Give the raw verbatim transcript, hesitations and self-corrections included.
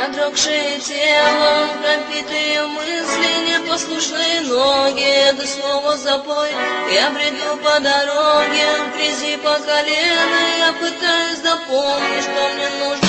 продрогшее тело, пропитые мысли, непослушные ноги. Ты слово запой, я бреду по дороге, в грязи по колено. Я пытаюсь запомнить, что мне нужно.